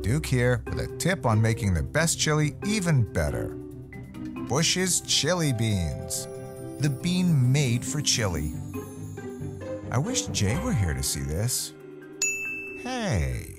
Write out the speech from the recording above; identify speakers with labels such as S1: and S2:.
S1: Duke here with a tip on making the best chili even better. Bush's Chili Beans. The bean made for chili. I wish Jay were here to see this. Hey.